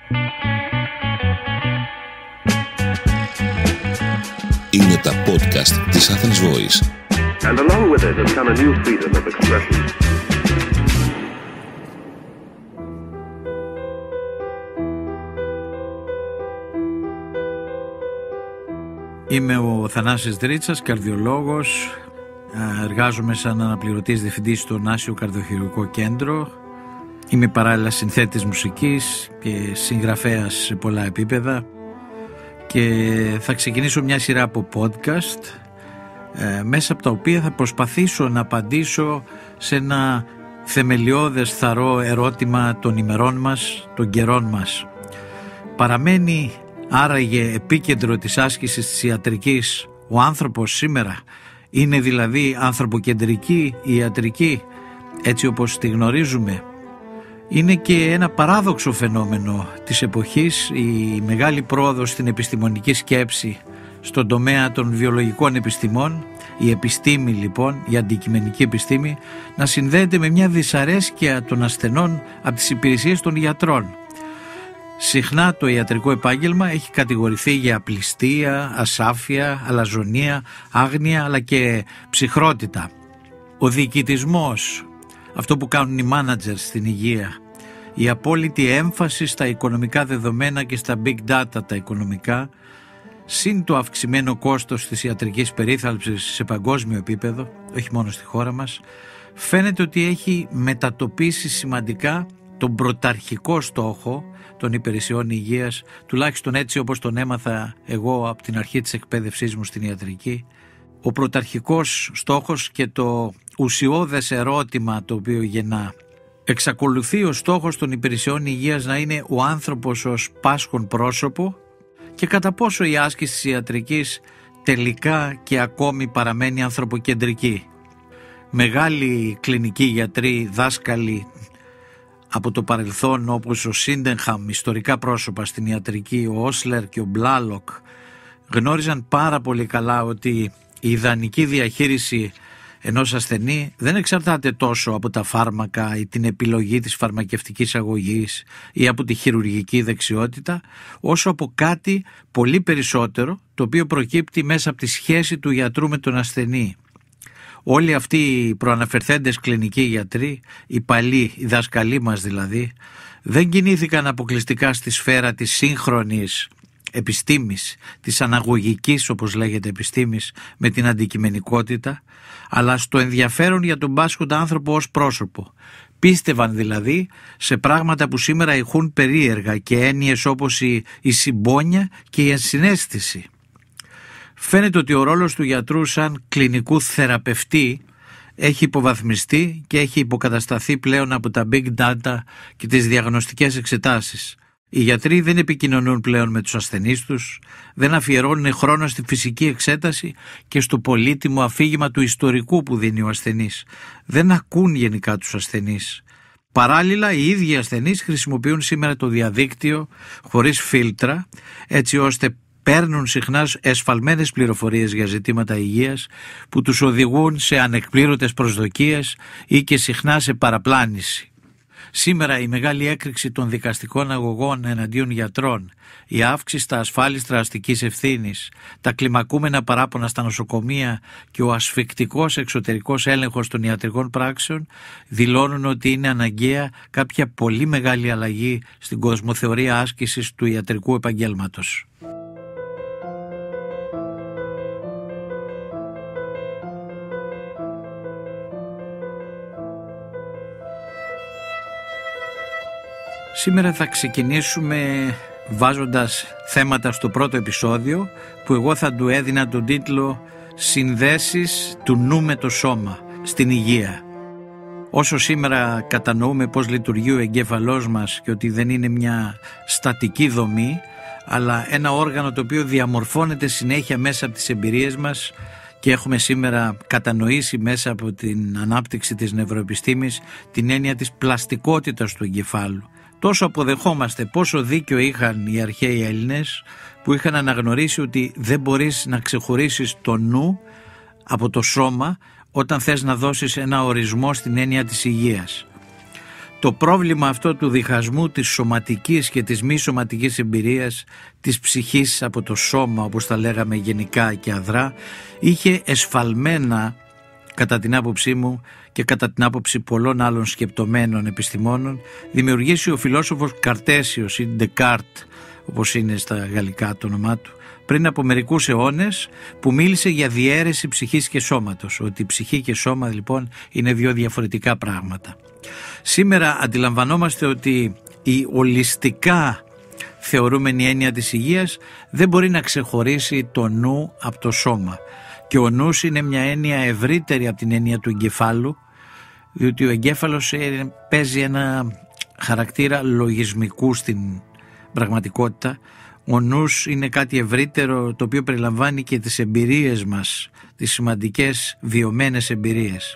Είναι τα podcast της Athens Voice. And along with it has come a new freedom of expression. Είμαι ο Θανάσης Δρίτσας, καρδιολόγος. Εργάζομαι σαν αναπληρωτής διευθυντής στο Νάσιο Καρδιοχειρουργικό Κέντρο. Είμαι παράλληλα συνθέτης μουσικής και συγγραφέας σε πολλά επίπεδα. Και θα ξεκινήσω μια σειρά από podcast, μέσα από τα οποία θα προσπαθήσω να απαντήσω σε ένα θεμελιώδες θαρό ερώτημα των ημερών μας, των καιρών μας. Παραμένει άραγε επίκεντρο της άσκησης της ιατρικής ο άνθρωπος σήμερα? Είναι δηλαδή ανθρωποκεντρική η ιατρική έτσι όπως τη γνωρίζουμε? Είναι και ένα παράδοξο φαινόμενο της εποχής η μεγάλη πρόοδος στην επιστημονική σκέψη στον τομέα των βιολογικών επιστημών, η επιστήμη λοιπόν, η αντικειμενική επιστήμη, να συνδέεται με μια δυσαρέσκεια των ασθενών από τις υπηρεσίες των γιατρών. Συχνά το ιατρικό επάγγελμα έχει κατηγορηθεί για απληστία, ασάφεια, αλαζονία, άγνοια αλλά και ψυχρότητα. Ο διοικητισμός, αυτό που κάνουν οι managers στην υγεία, η απόλυτη έμφαση στα οικονομικά δεδομένα και στα big data τα οικονομικά, συν το αυξημένο κόστος της ιατρικής περίθαλψης σε παγκόσμιο επίπεδο, όχι μόνο στη χώρα μας, φαίνεται ότι έχει μετατοπίσει σημαντικά τον πρωταρχικό στόχο των υπηρεσιών υγείας, τουλάχιστον έτσι όπως τον έμαθα εγώ από την αρχή της εκπαίδευσής μου στην ιατρική. Ο πρωταρχικός στόχος και το ουσιώδες ερώτημα το οποίο γεννά. Εξακολουθεί ο στόχος των υπηρεσιών υγείας να είναι ο άνθρωπος ως πάσχον πρόσωπο και κατά πόσο η άσκηση της ιατρικής τελικά και ακόμη παραμένει ανθρωποκεντρική? Μεγάλοι κλινικοί γιατροί, δάσκαλοι από το παρελθόν όπως ο Σίντενχαμ, ιστορικά πρόσωπα στην ιατρική, ο Όσλερ και ο Μπλάλοκ, γνώριζαν πάρα πολύ καλά ότι η ιδανική διαχείριση ενός ασθενή δεν εξαρτάται τόσο από τα φάρμακα ή την επιλογή της φαρμακευτικής αγωγής ή από τη χειρουργική δεξιότητα, όσο από κάτι πολύ περισσότερο το οποίο προκύπτει μέσα από τη σχέση του γιατρού με τον ασθενή. Όλοι αυτοί οι προαναφερθέντες κλινικοί γιατροί, οι παλιοί, οι δάσκαλοι μας δηλαδή, δεν κινήθηκαν αποκλειστικά στη σφαίρα της σύγχρονης επιστήμης, της αναγωγικής όπως λέγεται επιστήμης, με την αντικειμενικότητα, αλλά στο ενδιαφέρον για τον πάσχοντα άνθρωπο ως πρόσωπο. Πίστευαν δηλαδή σε πράγματα που σήμερα ηχούν περίεργα και έννοιες όπως η συμπόνια και η ενσυναίσθηση. Φαίνεται ότι ο ρόλος του γιατρού σαν κλινικού θεραπευτή έχει υποβαθμιστεί και έχει υποκατασταθεί πλέον από τα big data και τις διαγνωστικές εξετάσεις. Οι γιατροί δεν επικοινωνούν πλέον με τους ασθενείς τους, δεν αφιερώνουν χρόνο στη φυσική εξέταση και στο πολύτιμο αφήγημα του ιστορικού που δίνει ο ασθενής. Δεν ακούν γενικά τους ασθενείς. Παράλληλα, οι ίδιοι ασθενείς χρησιμοποιούν σήμερα το διαδίκτυο χωρίς φίλτρα, έτσι ώστε παίρνουν συχνά εσφαλμένες πληροφορίες για ζητήματα υγείας που τους οδηγούν σε ανεκπλήρωτες προσδοκίες ή και συχνά σε παραπλάνηση. Σήμερα η μεγάλη έκρηξη των δικαστικών αγωγών εναντίον γιατρών, η αύξηση στα ασφάλιστρα αστικής ευθύνης, τα κλιμακούμενα παράπονα στα νοσοκομεία και ο ασφικτικός εξωτερικός έλεγχος των ιατρικών πράξεων δηλώνουν ότι είναι αναγκαία κάποια πολύ μεγάλη αλλαγή στην κοσμοθεωρία άσκησης του ιατρικού επαγγέλματος. Σήμερα θα ξεκινήσουμε βάζοντας θέματα στο πρώτο επεισόδιο που εγώ θα του έδινα τον τίτλο «Συνδέσεις του νου με το σώμα στην υγεία». Όσο σήμερα κατανοούμε πώς λειτουργεί ο εγκέφαλός μας και ότι δεν είναι μια στατική δομή αλλά ένα όργανο το οποίο διαμορφώνεται συνέχεια μέσα από τις εμπειρίες μας και έχουμε σήμερα κατανοήσει μέσα από την ανάπτυξη της νευροεπιστήμης την έννοια της πλαστικότητας του εγκεφάλου. Τόσο αποδεχόμαστε πόσο δίκιο είχαν οι αρχαίοι Έλληνες που είχαν αναγνωρίσει ότι δεν μπορείς να ξεχωρίσεις το νου από το σώμα όταν θες να δώσεις ένα ορισμό στην έννοια της υγείας. το πρόβλημα αυτό του διχασμού της σωματικής και της μη σωματικής εμπειρίας, της ψυχής από το σώμα, όπως τα λέγαμε γενικά και αδρά, είχε εσφαλμένα, κατά την άποψή μου και κατά την άποψη πολλών άλλων σκεπτομένων επιστημόνων, δημιουργήσει ο φιλόσοφος Καρτέσιος ή Ντεκάρτ, όπως είναι στα γαλλικά το όνομά του, πριν από μερικούς αιώνες, που μίλησε για διαίρεση ψυχής και σώματος, ότι ψυχή και σώμα λοιπόν είναι δύο διαφορετικά πράγματα. Σήμερα αντιλαμβανόμαστε ότι η ολιστικά θεωρούμενη έννοια της υγείας δεν μπορεί να ξεχωρίσει το νου από το σώμα, και ο νους είναι μια έννοια ευρύτερη από την έννοια του εγκεφάλου, διότι ο εγκέφαλος παίζει ένα χαρακτήρα λογισμικού στην πραγματικότητα. Ο νους είναι κάτι ευρύτερο, το οποίο περιλαμβάνει και τις εμπειρίες μας, τις σημαντικές βιωμένες εμπειρίες.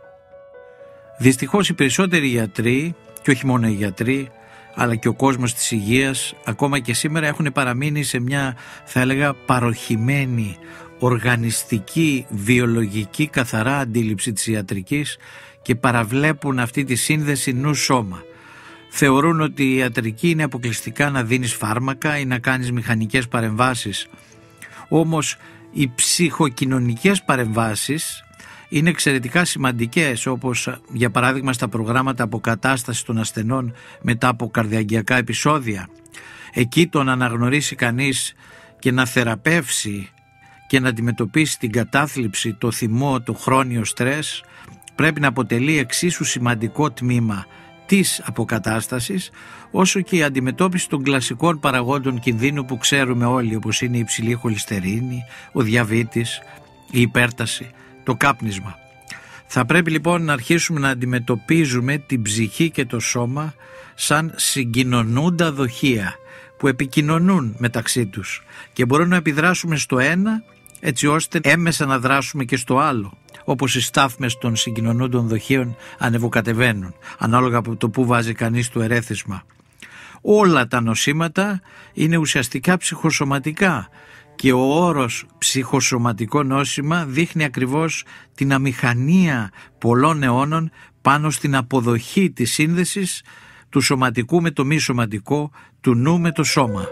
Δυστυχώς οι περισσότεροι γιατροί, και όχι μόνο οι γιατροί, αλλά και ο κόσμος της υγείας, ακόμα και σήμερα έχουν παραμείνει σε μια, θα έλεγα, παροχημένη, οργανιστική, βιολογική, καθαρά αντίληψη της ιατρικής και παραβλέπουν αυτή τη σύνδεση νου-σώμα. Θεωρούν ότι η ιατρική είναι αποκλειστικά να δίνεις φάρμακα ή να κάνεις μηχανικές παρεμβάσεις. Όμως οι ψυχοκοινωνικές παρεμβάσεις είναι εξαιρετικά σημαντικές, όπως για παράδειγμα στα προγράμματα αποκατάστασης των ασθενών μετά από καρδιαγγειακά επεισόδια. Εκεί το να αναγνωρίσει κανείς και να θεραπεύσει και να αντιμετωπίσει την κατάθλιψη, το θυμό, το χρόνιο στρες, πρέπει να αποτελεί εξίσου σημαντικό τμήμα της αποκατάστασης, όσο και η αντιμετώπιση των κλασικών παραγόντων κινδύνου που ξέρουμε όλοι, όπως είναι η υψηλή χολυστερίνη, ο διαβήτης, η υπέρταση, το κάπνισμα. Θα πρέπει λοιπόν να αρχίσουμε να αντιμετωπίζουμε την ψυχή και το σώμα σαν συγκοινωνούντα δοχεία που επικοινωνούν μεταξύ τους και μπορούμε να επιδράσουμε στο ένα έτσι ώστε έμεσα να δράσουμε και στο άλλο, όπως οι στάθμες των συγκοινωνούντων δοχείων ανεβοκατεβαίνουν, ανάλογα από το που βάζει κανείς το ερέθισμα. Όλα τα νοσήματα είναι ουσιαστικά ψυχοσωματικά και ο όρος ψυχοσωματικό νόσημα δείχνει ακριβώς την αμηχανία πολλών αιώνων πάνω στην αποδοχή της σύνδεσης του σωματικού με το μη σωματικό, του νου με το σώμα.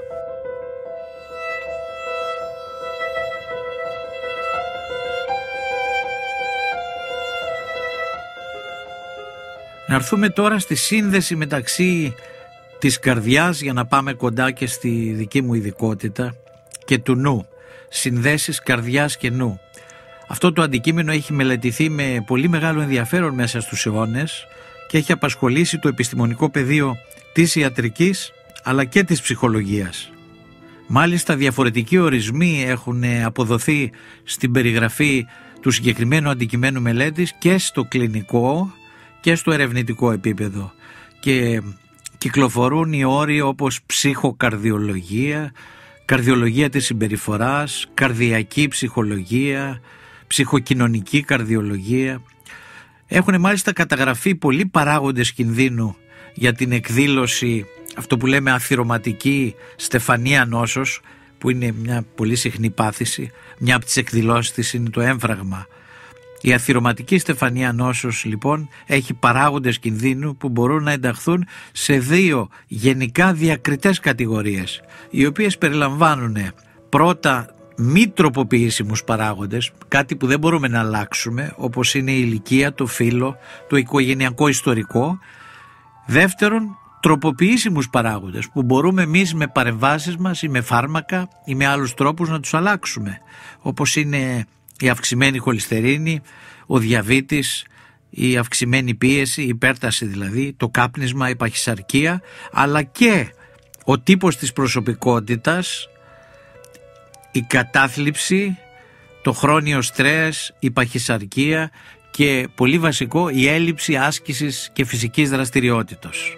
Να έρθουμε τώρα στη σύνδεση μεταξύ της καρδιάς, για να πάμε κοντά και στη δική μου ειδικότητα, και του νου. Συνδέσεις καρδιάς και νου. Αυτό το αντικείμενο έχει μελετηθεί με πολύ μεγάλο ενδιαφέρον μέσα στους αιώνες και έχει απασχολήσει το επιστημονικό πεδίο της ιατρικής αλλά και της ψυχολογίας. Μάλιστα διαφορετικοί ορισμοί έχουν αποδοθεί στην περιγραφή του συγκεκριμένου αντικειμένου μελέτης και στο κλινικό και στο ερευνητικό επίπεδο, και κυκλοφορούν οι όροι όπως ψυχοκαρδιολογία, καρδιολογία της συμπεριφοράς, καρδιακή ψυχολογία, ψυχοκοινωνική καρδιολογία. Έχουν μάλιστα καταγραφεί πολλοί παράγοντες κινδύνου για την εκδήλωση, αυτό που λέμε αθυρωματική στεφανία νόσος, που είναι μια πολύ συχνή πάθηση. Μια από τις εκδηλώσεις της είναι το έμφραγμα. Η αθυρωματική στεφανία νόσος λοιπόν έχει παράγοντες κινδύνου που μπορούν να ενταχθούν σε δύο γενικά διακριτές κατηγορίες, οι οποίες περιλαμβάνουν πρώτα μη τροποποιήσιμους παράγοντες, κάτι που δεν μπορούμε να αλλάξουμε, όπως είναι η ηλικία, το φύλο, το οικογενειακό ιστορικό. Δεύτερον, τροποποιήσιμους παράγοντες που μπορούμε εμείς με παρεμβάσεις μας ή με φάρμακα ή με άλλους τρόπους να τους αλλάξουμε, όπως είναι η αυξημένη χολυστερίνη, ο διαβήτης, η αυξημένη πίεση, η υπέρταση δηλαδή, το κάπνισμα, η παχυσαρκία, αλλά και ο τύπος της προσωπικότητας, η κατάθλιψη, το χρόνιο στρες, η παχυσαρκία και πολύ βασικό η έλλειψη άσκησης και φυσικής δραστηριότητας.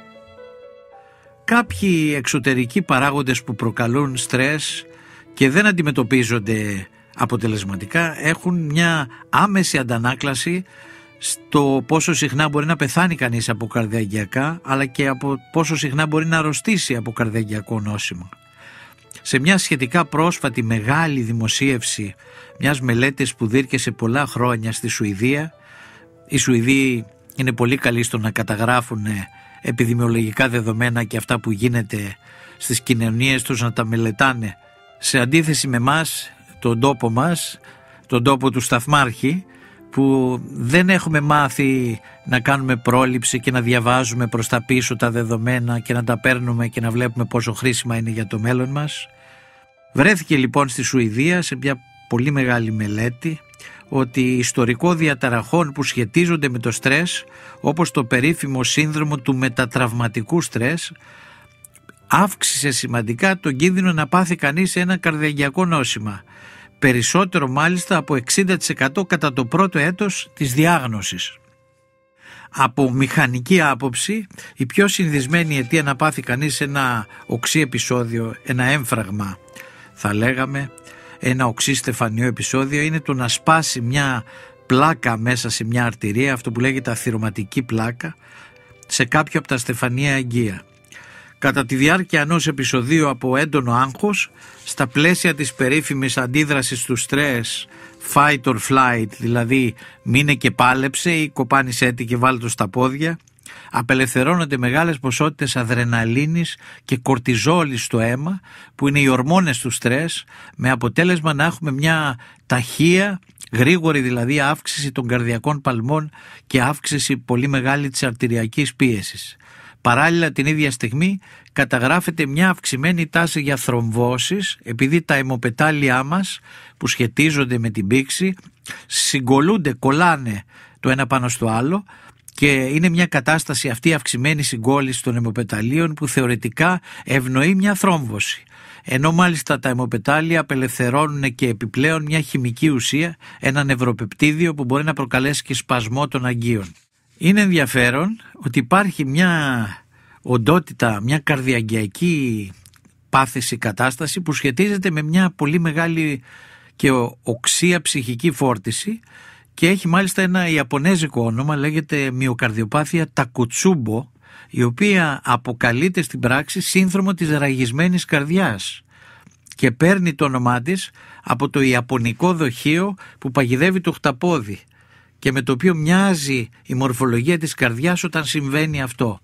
Κάποιοι εξωτερικοί παράγοντες που προκαλούν στρες και δεν αντιμετωπίζονται αποτελεσματικά έχουν μια άμεση αντανάκλαση στο πόσο συχνά μπορεί να πεθάνει κανείς από καρδιαγγειακά, αλλά και από πόσο συχνά μπορεί να αρρωστήσει από καρδιαγγειακό νόσημα. Σε μια σχετικά πρόσφατη μεγάλη δημοσίευση μιας μελέτης που διήρκεσε πολλά χρόνια στη Σουηδία, οι Σουηδοί είναι πολύ καλοί στο να καταγράφουν επιδημιολογικά δεδομένα και αυτά που γίνεται στις κοινωνίες τους να τα μελετάνε, σε αντίθεση με μας, τον τόπο μας, τον τόπο του σταθμάρχη, που δεν έχουμε μάθει να κάνουμε πρόληψη και να διαβάζουμε προς τα πίσω τα δεδομένα και να τα παίρνουμε και να βλέπουμε πόσο χρήσιμα είναι για το μέλλον μας. Βρέθηκε λοιπόν στη Σουηδία σε μια πολύ μεγάλη μελέτη ότι ιστορικό διαταραχών που σχετίζονται με το στρες, όπως το περίφημο σύνδρομο του μετατραυματικού στρες, αύξησε σημαντικά τον κίνδυνο να πάθει κανείς ένα καρδιαγγειακό νόσημα. Περισσότερο μάλιστα από 60% κατά το πρώτο έτος της διάγνωσης. Από μηχανική άποψη, η πιο συνηθισμένη αιτία να πάθει κανείς ένα οξύ επεισόδιο, ένα έμφραγμα θα λέγαμε, ένα οξύ στεφανιό επεισόδιο, είναι το να σπάσει μια πλάκα μέσα σε μια αρτηρία, αυτό που λέγεται αθυρωματική πλάκα, σε κάποιο από τα στεφανία αγγεία. Κατά τη διάρκεια ενός επεισοδίου από έντονο άγχος, στα πλαίσια της περίφημης αντίδρασης του στρες, fight or flight, δηλαδή μείνε και πάλεψε ή κοπάνισέ τη και βάλε το στα πόδια, απελευθερώνονται μεγάλες ποσότητες αδρεναλίνης και κορτιζόλης στο αίμα, που είναι οι ορμόνες του στρες, με αποτέλεσμα να έχουμε μια ταχεία, γρήγορη δηλαδή αύξηση των καρδιακών παλμών και αύξηση πολύ μεγάλη της αρτηριακής πίεσης. Παράλληλα την ίδια στιγμή καταγράφεται μια αυξημένη τάση για θρομβώσεις, επειδή τα αιμοπετάλια μας που σχετίζονται με την πήξη συγκολούνται, κολλάνε το ένα πάνω στο άλλο, και είναι μια κατάσταση αυτή αυξημένη συγκόλληση των αιμοπεταλίων που θεωρητικά ευνοεί μια θρόμβωση. Ενώ μάλιστα τα αιμοπετάλια απελευθερώνουν και επιπλέον μια χημική ουσία, ένα νευροπεπτίδιο που μπορεί να προκαλέσει και σπασμό των αγγείων. Είναι ενδιαφέρον ότι υπάρχει μια οντότητα, μια καρδιαγγειακή πάθηση κατάσταση που σχετίζεται με μια πολύ μεγάλη και οξία ψυχική φόρτιση και έχει μάλιστα ένα ιαπωνέζικο όνομα, λέγεται μυοκαρδιοπάθεια Τακουτσούμπο, η οποία αποκαλείται στην πράξη σύνδρομο της ραγισμένης καρδιάς και παίρνει το όνομά της από το ιαπωνικό δοχείο που παγιδεύει το χταπόδι και με το οποίο μοιάζει η μορφολογία της καρδιάς όταν συμβαίνει αυτό.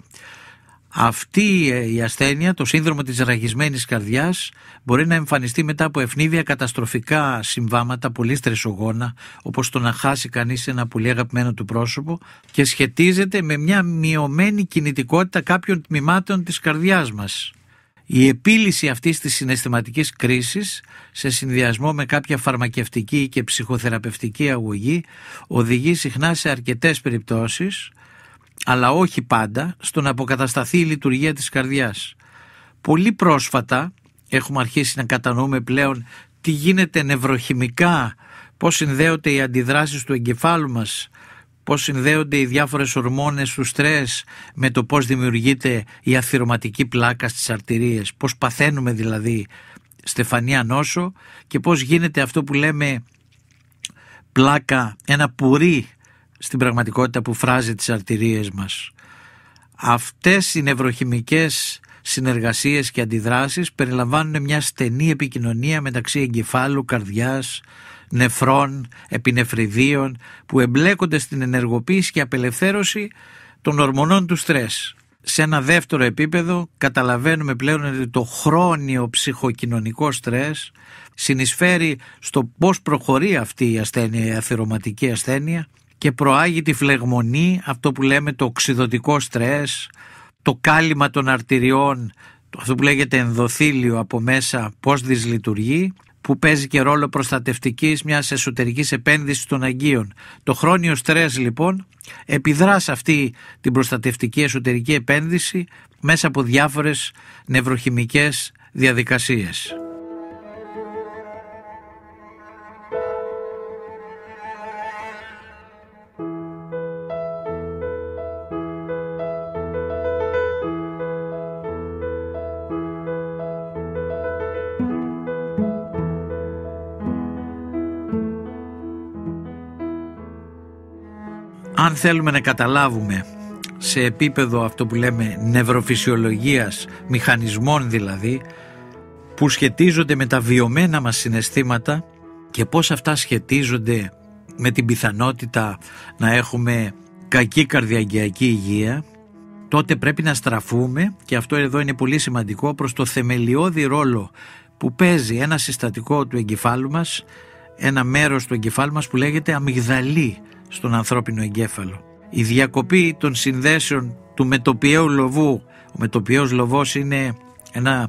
Αυτή η ασθένεια, το σύνδρομο της ραγισμένης καρδιάς, μπορεί να εμφανιστεί μετά από ευνίδια καταστροφικά συμβάματα, πολύ στρεσογόνα, όπως το να χάσει κανείς ένα πολύ αγαπημένο του πρόσωπο, και σχετίζεται με μια μειωμένη κινητικότητα κάποιων τμήματων της καρδιάς μας. Η επίλυση αυτής της συναισθηματικής κρίσης, σε συνδυασμό με κάποια φαρμακευτική και ψυχοθεραπευτική αγωγή, οδηγεί συχνά σε αρκετές περιπτώσεις, αλλά όχι πάντα, στο να αποκατασταθεί η λειτουργία της καρδιάς. Πολύ πρόσφατα έχουμε αρχίσει να κατανοούμε πλέον τι γίνεται νευροχημικά, πώς συνδέονται οι αντιδράσεις του εγκεφάλου μας, πώς συνδέονται οι διάφορες ορμόνες του στρες με το πώς δημιουργείται η αθυρωματική πλάκα στις αρτηρίες, πώς παθαίνουμε δηλαδή στεφανία νόσο και πώς γίνεται αυτό που λέμε πλάκα, ένα πουρί στην πραγματικότητα που φράζει τις αρτηρίες μας. Αυτές οι νευροχημικές συνεργασίες και αντιδράσεις περιλαμβάνουν μια στενή επικοινωνία μεταξύ εγκεφάλου, καρδιάς, νεφρών, επινεφριδίων που εμπλέκονται στην ενεργοποίηση και απελευθέρωση των ορμονών του στρες. Σε ένα δεύτερο επίπεδο καταλαβαίνουμε πλέον ότι το χρόνιο ψυχοκοινωνικό στρες συνεισφέρει στο πώς προχωρεί αυτή η ασθένεια, η αθυρωματική ασθένεια, και προάγει τη φλεγμονή, αυτό που λέμε το οξυδωτικό στρες, το κάλυμα των αρτηριών, αυτό που λέγεται ενδοθήλιο από μέσα, πώς δυσλειτουργεί, που παίζει και ρόλο προστατευτικής μιας εσωτερικής επένδυσης των αγγείων. Το χρόνιο στρες λοιπόν επιδρά σε αυτή την προστατευτική εσωτερική επένδυση μέσα από διάφορες νευροχημικές διαδικασίες. Αν θέλουμε να καταλάβουμε σε επίπεδο αυτό που λέμε νευροφυσιολογίας, μηχανισμών δηλαδή, που σχετίζονται με τα βιωμένα μας συναισθήματα και πώς αυτά σχετίζονται με την πιθανότητα να έχουμε κακή καρδιαγγειακή υγεία, τότε πρέπει να στραφούμε, και αυτό εδώ είναι πολύ σημαντικό, προς το θεμελιώδη ρόλο που παίζει ένα συστατικό του εγκεφάλου μας, ένα μέρος του εγκεφάλου μας που λέγεται αμυγδαλή στον ανθρώπινο εγκέφαλο. Η διακοπή των συνδέσεων του μετωπιαίου λοβού, ο μετωπιαίος λοβός είναι ένα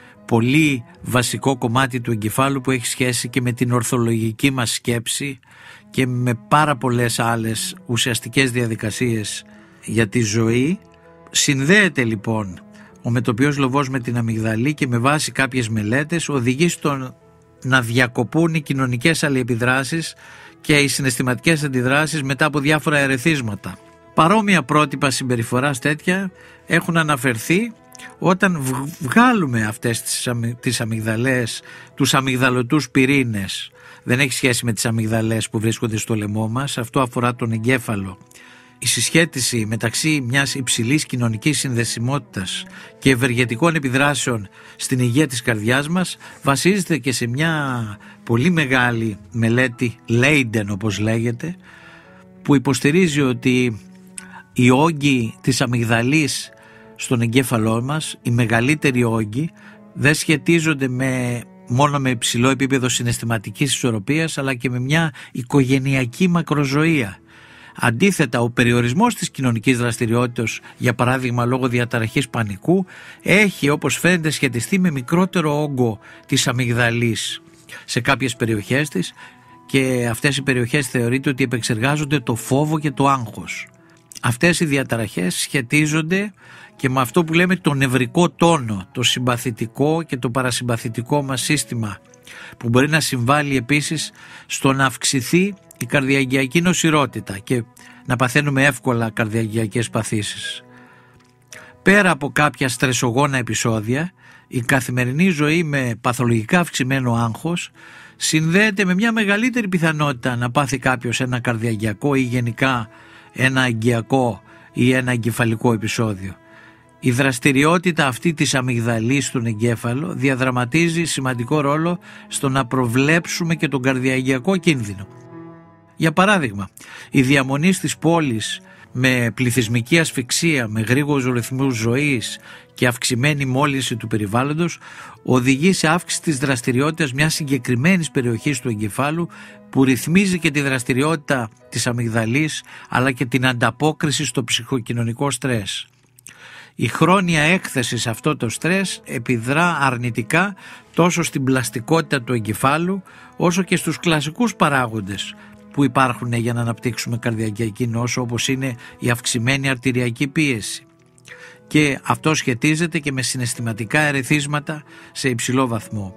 πολύ βασικό κομμάτι του εγκεφάλου που έχει σχέση και με την ορθολογική μας σκέψη και με πάρα πολλές άλλες ουσιαστικές διαδικασίες για τη ζωή. Συνδέεται λοιπόν ο μετωπιαίος λοβός με την αμυγδαλή και με βάση κάποιες μελέτες οδηγεί στο να διακοπούν οι κοινωνικές αλληλεπιδράσεις και οι συναισθηματικές αντιδράσεις μετά από διάφορα ερεθίσματα. Παρόμοια πρότυπα συμπεριφοράς τέτοια έχουν αναφερθεί όταν βγάλουμε αυτές τις αμυγδαλές, τους αμυγδαλωτούς πυρήνες. Δεν έχει σχέση με τις αμυγδαλές που βρίσκονται στο λαιμό μας, αυτό αφορά τον εγκέφαλο. Η συσχέτιση μεταξύ μιας υψηλής κοινωνικής συνδεσιμότητας και ευεργετικών επιδράσεων στην υγεία της καρδιάς μας βασίζεται και σε μια πολύ μεγάλη μελέτη, Leiden όπως λέγεται, που υποστηρίζει ότι οι όγκοι της αμυγδαλής στον εγκέφαλό μας, οι μεγαλύτεροι όγκοι, δεν σχετίζονται μόνο με υψηλό επίπεδο συναισθηματικής ισορροπίας, αλλά και με μια οικογενειακή μακροζωία. Αντίθετα, ο περιορισμός της κοινωνικής δραστηριότητας, για παράδειγμα λόγω διαταραχής πανικού, έχει όπως φαίνεται σχετιστεί με μικρότερο όγκο της αμυγδαλής σε κάποιες περιοχές της, και αυτές οι περιοχές θεωρείται ότι επεξεργάζονται το φόβο και το άγχος. Αυτές οι διαταραχές σχετίζονται και με αυτό που λέμε το νευρικό τόνο, το συμπαθητικό και το παρασυμπαθητικό μας σύστημα, που μπορεί να συμβάλλει επίσης στο να αυξηθεί η καρδιαγγειακή νοσηρότητα και να παθαίνουμε εύκολα καρδιαγγειακές παθήσεις. Πέρα από κάποια στρεσογόνα επεισόδια, η καθημερινή ζωή με παθολογικά αυξημένο άγχος συνδέεται με μια μεγαλύτερη πιθανότητα να πάθει κάποιος ένα καρδιαγγειακό ή γενικά ένα αγκιακό ή ένα εγκεφαλικό επεισόδιο. Η δραστηριότητα αυτή της αμυγδαλής στον εγκέφαλο διαδραματίζει σημαντικό ρόλο στο να προβλέψουμε και τον καρδιαγγειακό κίνδυνο. Για παράδειγμα, η διαμονή στις πόλεις με πληθυσμική ασφυξία, με γρήγορους ρυθμούς ζωής και αυξημένη μόλυνση του περιβάλλοντος οδηγεί σε αύξηση της δραστηριότητας μιας συγκεκριμένης περιοχής του εγκεφάλου που ρυθμίζει και τη δραστηριότητα της αμυγδαλής αλλά και την ανταπόκριση στο ψυχοκοινωνικό στρες. Η χρόνια έκθεση σε αυτό το στρες επιδρά αρνητικά τόσο στην πλαστικότητα του εγκεφάλου όσο και στους κλασικούς παράγοντες που υπάρχουν για να αναπτύξουμε καρδιαγγειακή νόσο, όπως είναι η αυξημένη αρτηριακή πίεση. Και αυτό σχετίζεται και με συναισθηματικά ερεθίσματα σε υψηλό βαθμό.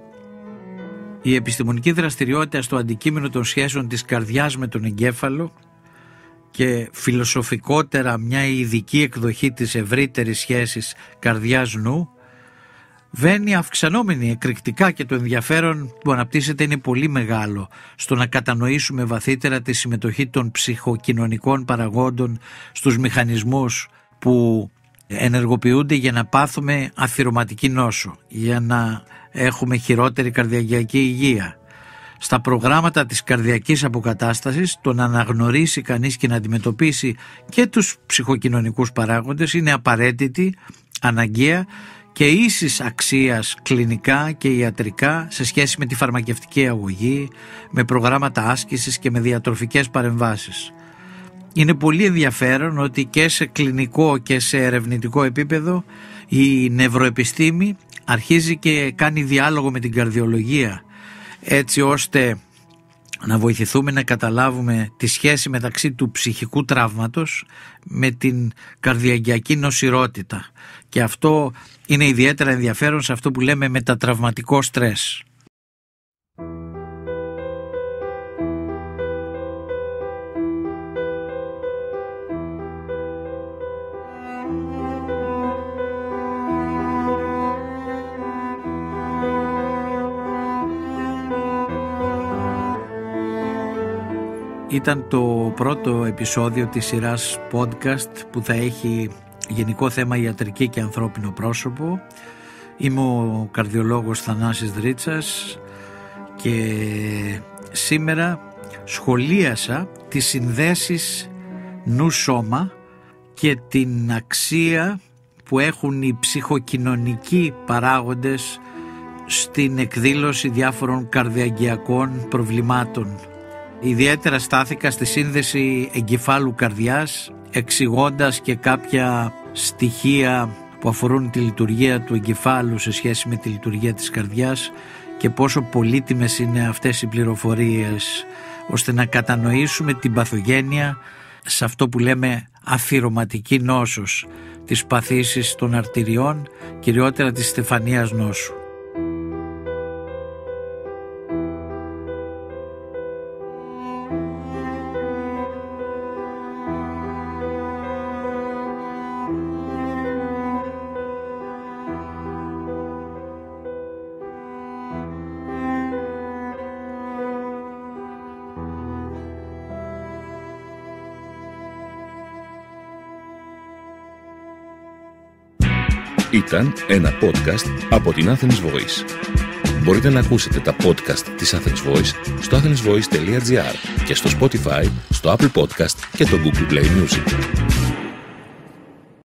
Η επιστημονική δραστηριότητα στο αντικείμενο των σχέσεων της καρδιάς με τον εγκέφαλο και φιλοσοφικότερα μια ειδική εκδοχή της ευρύτερης σχέσης καρδιάς-νου βαίνει αυξανόμενη εκρηκτικά, και το ενδιαφέρον που αναπτύσσεται είναι πολύ μεγάλο στο να κατανοήσουμε βαθύτερα τη συμμετοχή των ψυχοκοινωνικών παραγόντων στους μηχανισμούς που ενεργοποιούνται για να πάθουμε αθυρωματική νόσο, για να έχουμε χειρότερη καρδιαγγειακή υγεία. Στα προγράμματα της καρδιακής αποκατάστασης, το να αναγνωρίσει κανείς και να αντιμετωπίσει και τους ψυχοκοινωνικούς παράγοντες είναι απαραίτητη, αναγκαία και ίσης αξίας κλινικά και ιατρικά σε σχέση με τη φαρμακευτική αγωγή, με προγράμματα άσκησης και με διατροφικές παρεμβάσεις. Είναι πολύ ενδιαφέρον ότι και σε κλινικό και σε ερευνητικό επίπεδο η νευροεπιστήμη αρχίζει και κάνει διάλογο με την καρδιολογία, έτσι ώστε να βοηθηθούμε να καταλάβουμε τη σχέση μεταξύ του ψυχικού τραύματος με την καρδιαγγειακή νοσηρότητα. Και αυτό είναι ιδιαίτερα ενδιαφέρον σε αυτό που λέμε μετατραυματικό στρες. Ήταν το πρώτο επεισόδιο της σειράς podcast που θα έχει γενικό θέμα ιατρική και ανθρώπινο πρόσωπο. Είμαι ο καρδιολόγος Θανάσης Δρίτσας και σήμερα σχολίασα τις συνδέσεις νου-σώμα και την αξία που έχουν οι ψυχοκοινωνικοί παράγοντες στην εκδήλωση διάφορων καρδιαγγειακών προβλημάτων. Ιδιαίτερα στάθηκα στη σύνδεση εγκεφάλου καρδιάς, εξηγώντας και κάποια στοιχεία που αφορούν τη λειτουργία του εγκεφάλου σε σχέση με τη λειτουργία της καρδιάς και πόσο πολύτιμες είναι αυτές οι πληροφορίες ώστε να κατανοήσουμε την παθογένεια σε αυτό που λέμε αθυρωματική νόσος, τις παθήσεις των αρτηριών, κυριότερα της στεφανίας νόσου. Ήταν ένα podcast από την Athens Voice. Μπορείτε να ακούσετε τα podcast της Athens Voice στο athensvoice.gr και στο Spotify, στο Apple Podcast και το Google Play Music.